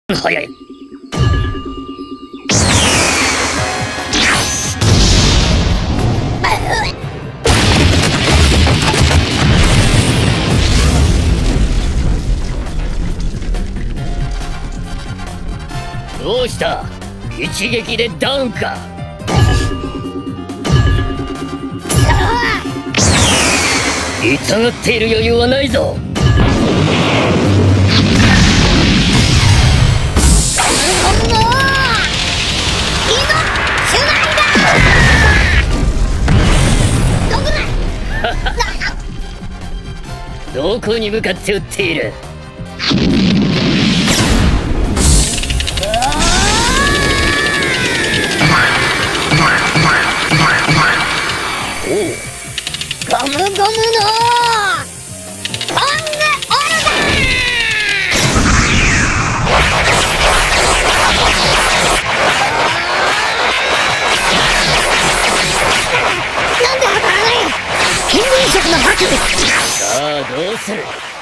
早い。どうした？一撃でダウンか。痛がっている余裕はないぞ。どこに向かって撃っている？おう、ゴムゴムのトングオルなんで当たらない？近隣色の爆。さあどうする？